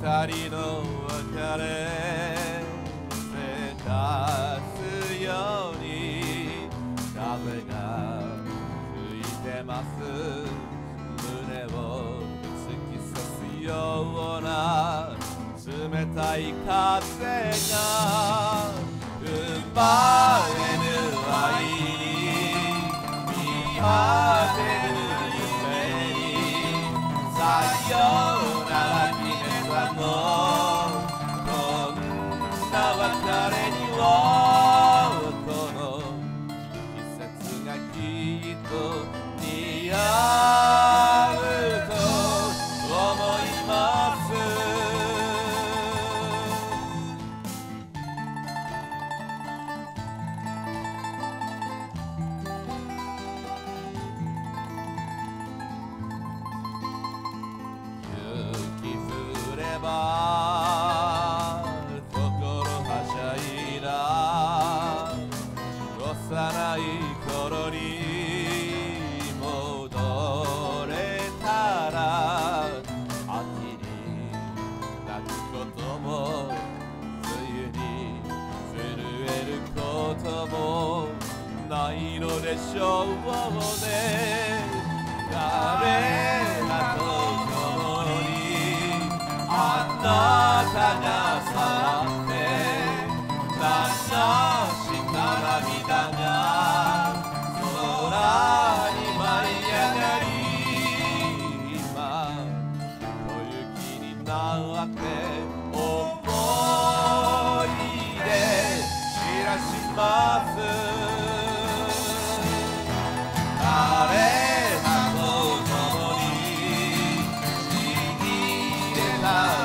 人の別れせかすように風が吹いてます胸を突き刺すような冷たい風が生まれぬ愛に見果てる夢にさよなら決めたのこんな別れにはこの季節がきっと似合うと思います雪降れば心はしゃいだ幼い頃に戻れたら秋に泣くことも冬に震えることもないのでしょうね誰らと共にあなたが触って流した涙が空に舞い上がり今小雪になって思い出散らします彼らと共にちぎれた